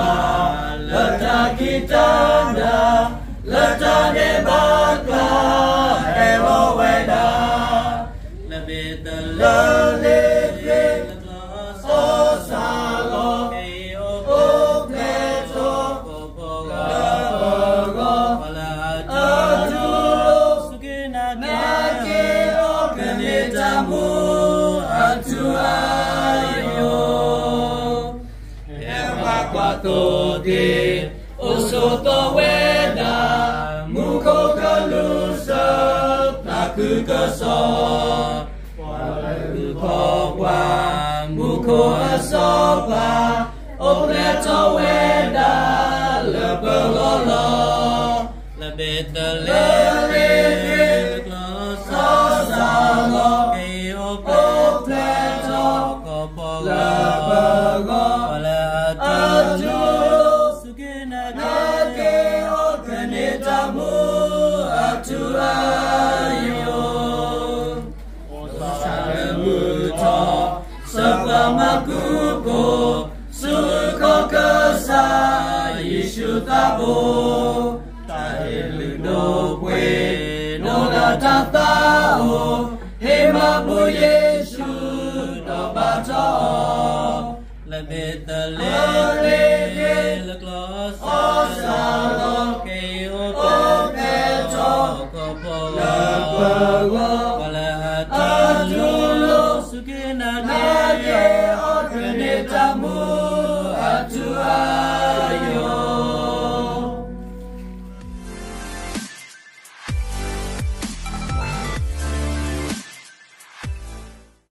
ba leta kitanda leta de bakla elo weda lebih terlele o salo o pleto go wala atu sugina ke organitamu atu ayo Quato di Osoto weda muko kalusa taku keso walau kokwa muko asopa opleto weda lebelolo lebih terlele sosalo opleto lebelolo Makupo suko kesa Yesu tabo tahilu do kwe no la tatao hema bu Yesu do bato lebih terlele leklos osalo ke o peto kopo